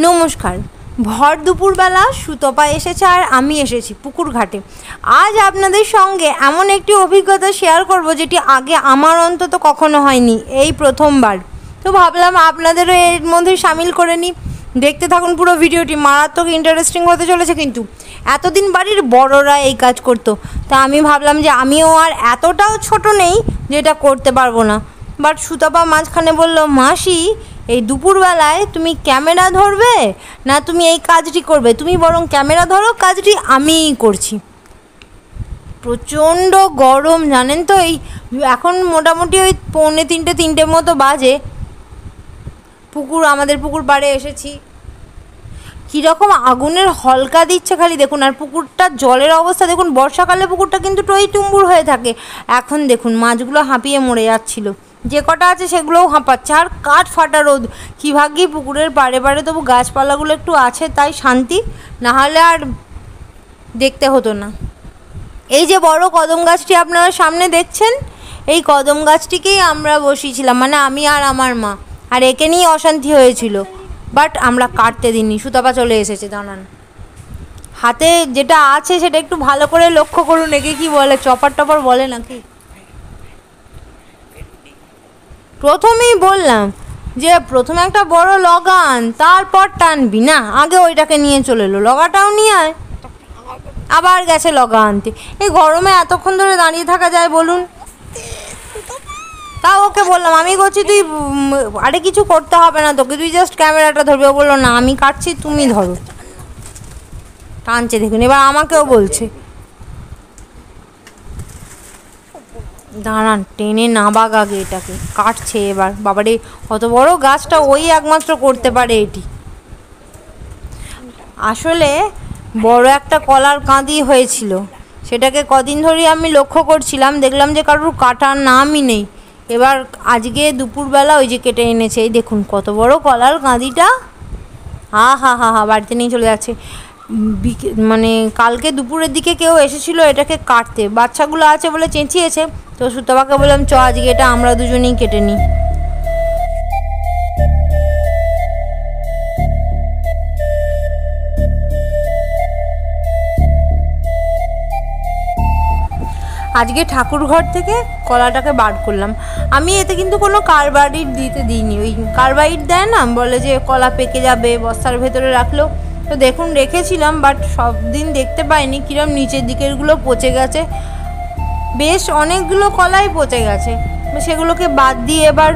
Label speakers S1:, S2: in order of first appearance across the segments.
S1: নমস্কার। ভর দুপুরবেলা সুতপা এসেছে আর আমি এসেছি পুকুর ঘাটে। আজ আপনাদের সঙ্গে এমন একটি অভিজ্ঞতা শেয়ার করব যেটি আগে আমার অন্তত কখনো হয়নি, এই প্রথমবার। তো ভাবলাম আপনাদেরও এর মধ্যে সামিল করে নিই। দেখতে থাকুন পুরো ভিডিওটি, মারাত্মক ইন্টারেস্টিং হতে চলেছে। কিন্তু এতদিন বাড়ির বড়রা এই কাজ করতো, তা আমি ভাবলাম যে আমিও আর এতটাও ছোট নেই যে এটা করতে পারবো না। বাট সুতপা মাঝখানে বলল, মাসি এই দুপুরবেলায় তুমি ক্যামেরা ধরবে না তুমি এই কাজটি করবে? তুমি বরং ক্যামেরা ধরো, কাজটি আমিই করছি। প্রচণ্ড গরম জানেন তো, এই এখন মোটামুটি ওই 2:45-3টে মতো বাজে। আমাদের পুকুর পাড়ে এসেছি, কীরকম আগুনের হলকা দিচ্ছে খালি দেখুন। আর পুকুরটার জলের অবস্থা দেখুন, বর্ষাকালে পুকুরটা কিন্তু টইটুম্বুর হয়ে থাকে। এখন দেখুন মাছগুলো হাঁপিয়ে মরে যাচ্ছিল, যে কটা আছে সেগুলোও হাঁপাচ্ছে। আর কাঠ ফাটা রোদ, কী ভাগ্যি পুকুরের পাড়ে পাড়ে তবু গাছপালাগুলো একটু আছে, তাই শান্তি, নাহলে আর দেখতে হতো না। এই যে বড় কদম গাছটি আপনারা সামনে দেখছেন, এই কদম গাছটিকেই আমরা বসিয়েছিলাম, মানে আমি আর আমার মা। আর একে নিয়েই অশান্তি হয়েছিল, বাট আমরা কাটতে দিইনি। সুতপা চলে এসেছে, দাঁড়ান। হাতে যেটা আছে সেটা একটু ভালো করে লক্ষ্য করুন। একে কি বলে, চপার টপার বলে নাকি? প্রথমেই বললাম যে প্রথমে একটা বড় লগান, তারপর টানবি না, আগে ওইটাকে নিয়ে চলে এলো। লগাটাও নিয়ে আয়, আবার গেছে লগা আনতে। এই গরমে এতক্ষণ ধরে দাঁড়িয়ে থাকা যায় বলুন? তাও ওকে বললাম আমি করছি, তুই আরে কিছু করতে হবে না তোকে, তুই জাস্ট ক্যামেরাটা ধরবি। ও বললো না আমি কাটছি, তুমি ধরো। টানছে দেখুন, এবার আমাকেও বলছে দাঁড়ান, টেনে নাবাগ আগে, এটাকে কাটছে এবার। বাবারে, অত বড় গাছটা ওই একমাত্র করতে পারে এটি। আসলে বড় একটা কলার কাঁদি হয়েছিল, সেটাকে কদিন ধরেই আমি লক্ষ্য করছিলাম। দেখলাম যে কারোর কাটার নামই নেই। এবার আজকে দুপুরবেলা ওই যে কেটে এনেছে। এই দেখুন কত বড় কলার কাঁদিটা। হা হা হা হা, বাড়িতে নিয়ে চলে যাচ্ছে। মানে কালকে দুপুরের দিকে কেউ এসেছিল এটাকে কাটতে, বাচ্চাগুলো আছে বলে চেঁচিয়েছে। তো সুতপাকে বললাম চ আজকে এটা আমরা দুজনেই কেটে নিই। আজকে ঠাকুর ঘর থেকে কলাটাকে বার করলাম। আমি এতে কিন্তু কোনো কার্বাইড দিইনি। ওই কার্বাইড দেয় না, বলে যে কলা পেকে যাবে, বস্তার ভেতরে রাখলেও। তো দেখুন রেখেছিলাম, বাট সব দিন দেখতে পাইনি কিরম নিচের দিকেরগুলো পচে গেছে। বেশ অনেকগুলো কলাই পচে গেছে, সেগুলোকে বাদ দিয়ে এবার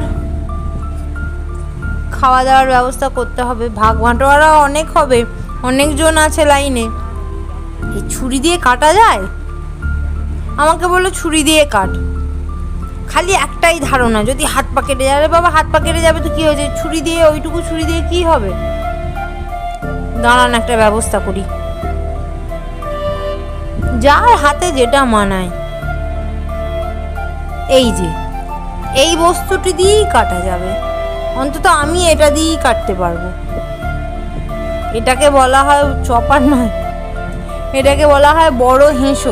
S1: খাওয়া দাওয়ার ব্যবস্থা করতে হবে। ভাগ বাঁটোয়ারা অনেক হবে, অনেকজন আছে লাইনে। এই ছুরি দিয়ে কাটা যায়? আমাকে বললো ছুরি দিয়ে কাট। খালি একটাই ধারণা, যদি হাত পা কেটে যাবে। বাবা হাত পা কেটে যাবে তো কী হয়েছে, ছুরি দিয়ে, ওইটুকু ছুরি দিয়ে কী হবে? দাঁড়ান একটা ব্যবস্থা করি, যার হাতে যেটা মানায়। এই যে এই বস্তুটি দিয়েই কাটা যাবে, অন্তত আমি এটা দিয়েই কাটতে পারবো। এটাকে বলা হয় চপার নয়, এটাকে বলা হয় বড় হেঁসো।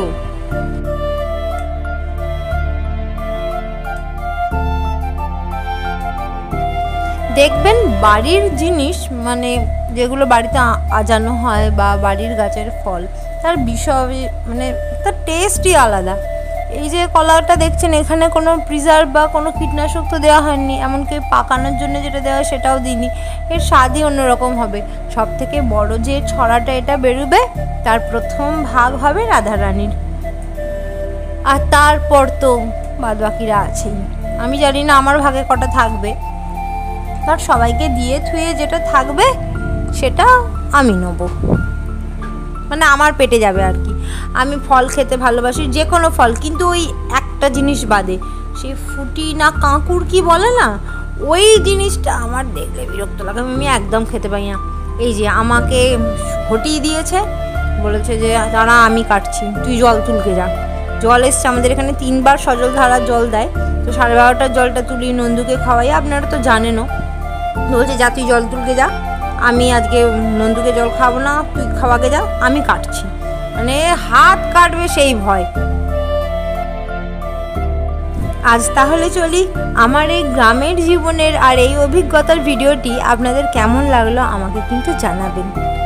S1: দেখবেন বাড়ির জিনিস, মানে যেগুলো বাড়িতে আজানো হয় বা বাড়ির গাছের ফল, তার বিষয় মানে তার টেস্টই আলাদা। এই যে কলাটা দেখছেন, এখানে কোনো প্রিজার্ভ বা কোনো কীটনাশক তো দেওয়া হয়নি, এমনকি পাকানোর জন্য যেটা দেওয়া হয় সেটাও দিইনি। এর স্বাদই অন্যরকম হবে। সব থেকে বড় যে ছড়াটা এটা বেরোবে, তার প্রথম ভাগ হবে রাধারানীর, আর তারপর তো বাদ বাকিরা আছেই। আমি জানি না আমার ভাগে কটা থাকবে, আর সবাইকে দিয়ে থুয়ে যেটা থাকবে সেটা আমি নেব, মানে আমার পেটে যাবে আর কি। আমি ফল খেতে ভালোবাসি, যে কোনো ফল, কিন্তু ওই একটা জিনিস বাদে, সেই ফুটি না কাঁকুর কি বলে না, ওই জিনিসটা আমার দেখলে বিরক্ত লাগে, আমি একদম খেতে পাই না। এই যে আমাকে হটিয়ে দিয়েছে, বলেছে যে তারা আমি কাটছি, তুই জল তুলকে যা। জল এসছে আমাদের এখানে 3বার সজল ধারার জল দেয়, তো 12:30টার জলটা তুলি নন্দুকে খাওয়াই, আপনারা তো জানেনও। বলছে যা তুই জল তুলকে যা, আমি আজকে নন্দুকে জল খাবো না, তুই খাওয়াকে যা, আমি কাটছি। মানে হাত কাটবে সেই ভয়। আজ তাহলে চলি। আমার এই গ্রামের জীবনের আর এই অভিজ্ঞতার ভিডিওটি আপনাদের কেমন লাগলো আমাকে কিন্তু জানাবেন।